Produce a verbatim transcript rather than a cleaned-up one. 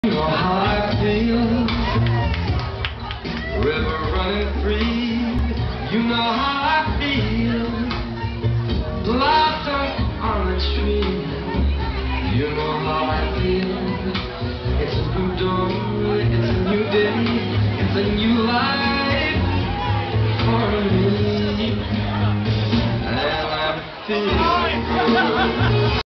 You know how I feel, river running free. You know how I feel, blossom on the tree. You know how I feel, it's a new dawn, it's a new day, it's a new life for me. And I'm feeling